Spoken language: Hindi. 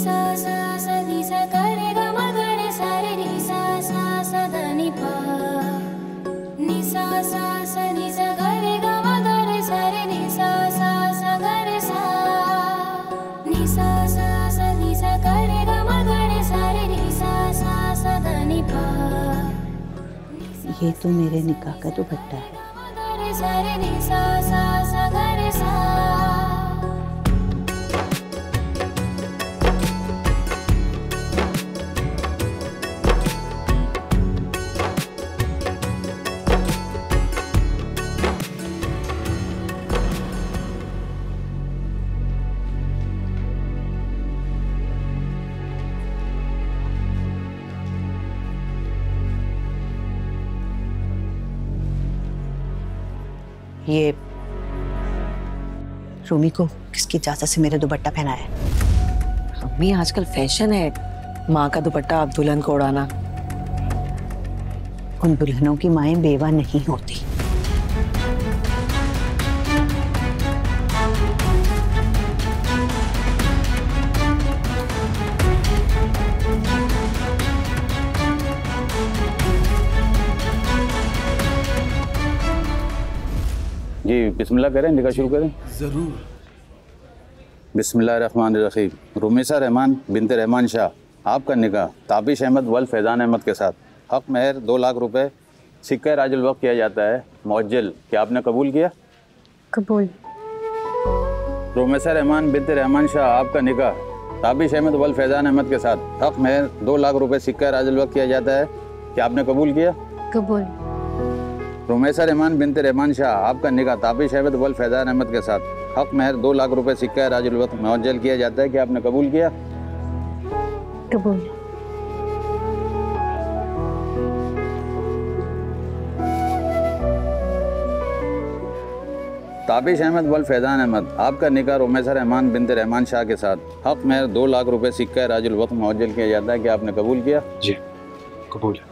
सा सा सा नी सा गा रे गा मा गा रे सा रे नी सा सा सा दा नी पा नी सा सा सा नी सा गा रे गा मा गा रे सा रे नी सा सा सा गा रे सा नी सा सा सा नी सा गा रे गा मा गा रे सा रे नी सा सा सा दा नी पा। ये तो मेरे निकाह का दुपट्टा है। सा रे नी सा सा सा गा रे सा। ये रूमी को किसकी इजाजत से मेरे दुपट्टा पहना है? अम्मी आजकल फैशन है माँ का दुपट्टा आप दुल्हन को उड़ाना। उन दुल्हनों की माएं बेवा नहीं होती। जी बिस्मिल्लाह करें, निकाह शुरू करें। जरूर। बिस्मिल्लाहिर्रहमानिर्रहीम। रुमैसा रहमान बिनते रहमान शाह, आपका निकाह ताबिश अहमद वल फैज़ान अहमद के साथ हक महर 2 लाख रुपए सिक्का राजुल वक्त किया जाता है मुअज्जल। क्या आपने कबूल किया? कबूल। रुमैसा रहमान बिनते रहमान शाह, आपका निकाह ताबिश अहमद वल फैज़ान अहमद के साथ हक महर 2 लाख रुपए सिक्का राजुल वक्त किया जाता है। क्या आपने कबूल किया? कबूल। रुमैसा रहमान बिनते रहमान शाह, आपका निकाह ताबिश अहमद वल फैज़ान अहमद के साथ हक महर 2 लाख रुपए सिक्का राजुल वक्त मुअज्जल किया जाता है। क्या आपने कबूल किया? कबूल। ताबिश अहमद वल फैज़ान अहमद, आपका निकाह रुमैसा रहमान बिनते रहमान शाह के साथ हक महर 2 लाख रुपए सिक्का राजुल वक्त मुअज्जल किया जाता है। क्या आपने कबूल किया? जी कबूल है।